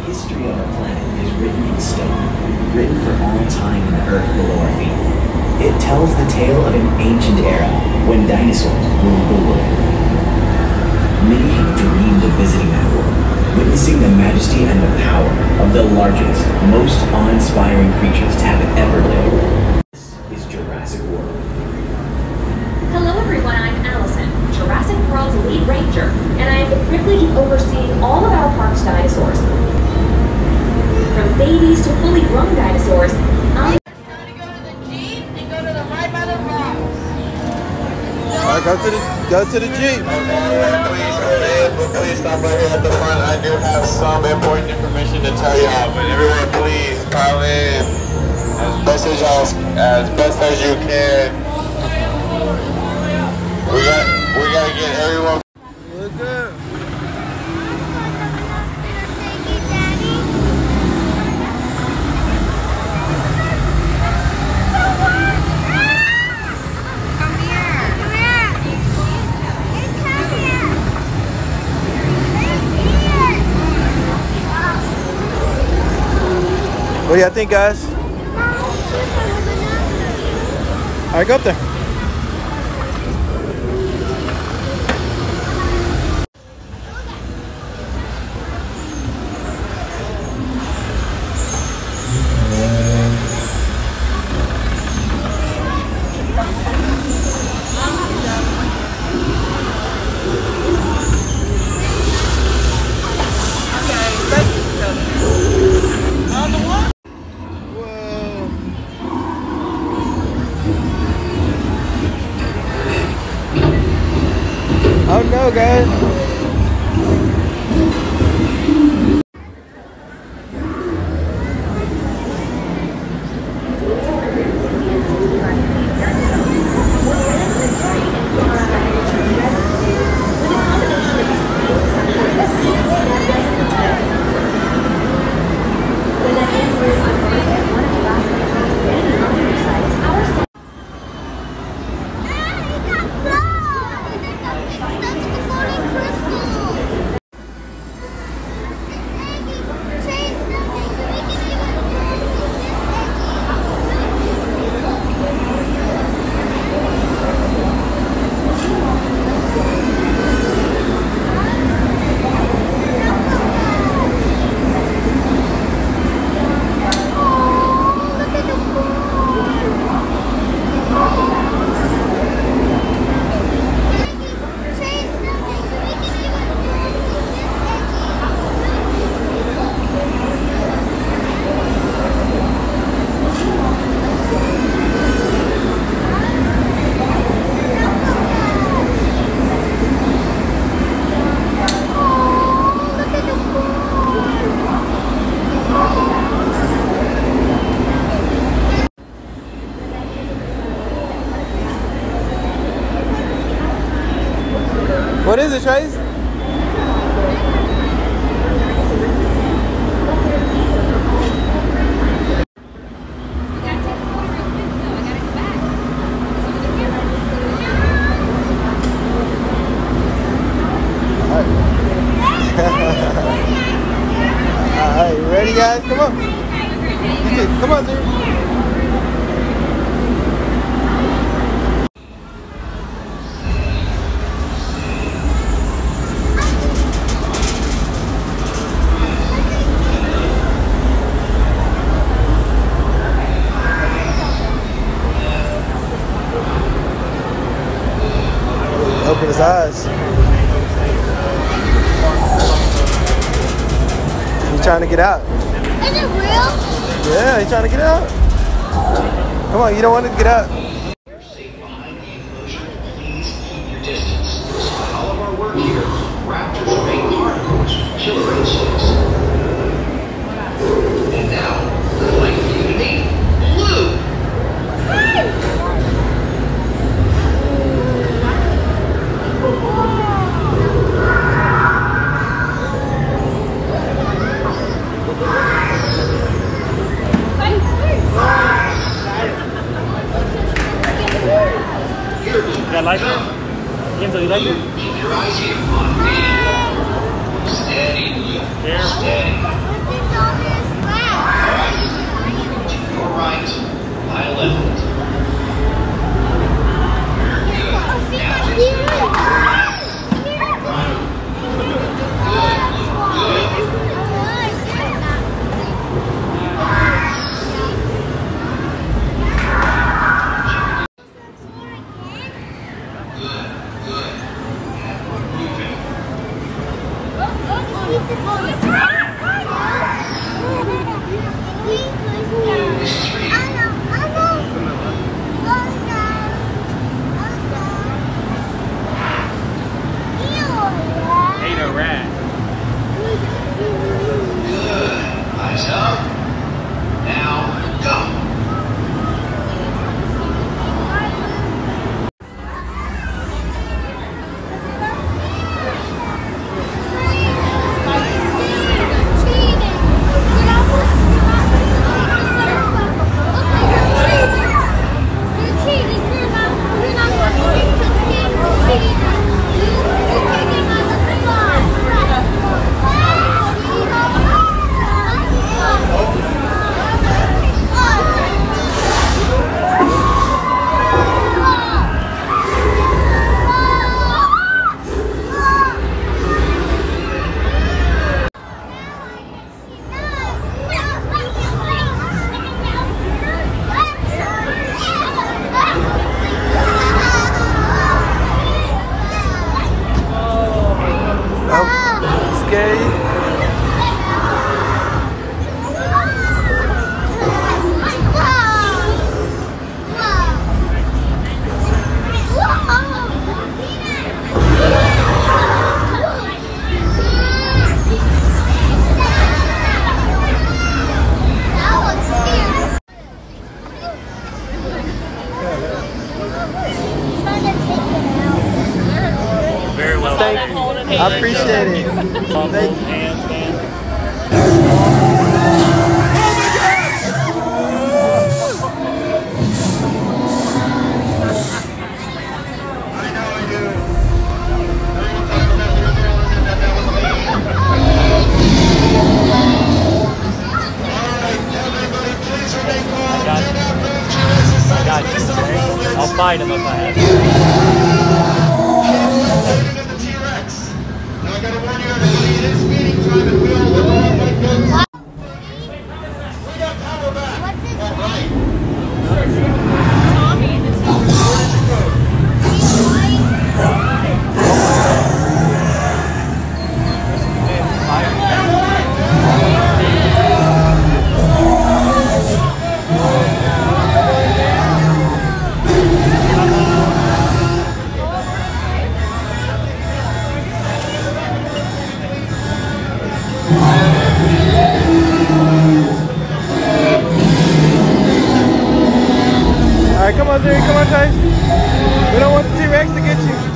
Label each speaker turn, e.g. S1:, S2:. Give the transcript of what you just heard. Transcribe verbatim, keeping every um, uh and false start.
S1: history of our planet is written in stone, written for all time in the earth below our feet. It tells the tale of an ancient era when dinosaurs ruled the world. Many have dreamed of visiting that world, witnessing the majesty and the power of the largest, most awe-inspiring creatures to have ever lived. This is Jurassic World.
S2: Hello everyone, I'm Allison, Jurassic World's lead ranger, and I have the privilege of overseeing all of our park's dinosaurs. From babies to fully grown dinosaurs, I'm
S3: Alright, go to the go to the Jeep.
S4: Please, please, please stop right here at the front. I do have some important information to tell y'all, but everyone please call in as best as y'all as best as you can. We got we gotta get everyone.
S3: Look good. What do y'all think, guys? All right, go up there. Oh no, guys. What is it, Trace? Alright, you ready, guys? Come on. Come on, sir. Open his eyes. He's trying to get out.
S5: Is it real?
S3: Yeah, he's trying to get out. Come on, you don't want to get out.
S6: All of our work here, raptors remain particles, killer insects. And now, I'd like for you to meet Blue.
S7: You like it? Kenzo, you like it?
S6: Keep your eyes here on me. Steady, Blue.
S7: There.
S6: Steady.
S7: fight him if I had to.
S4: At the T-Rex. Now I gotta warn you, everybody, it is feeding time and we all look around like this. We got power back.
S5: What's his
S4: All right.
S5: Tommy, the
S3: Alright, come on, Zuri, come on, guys. We don't want the T-Rex to get you.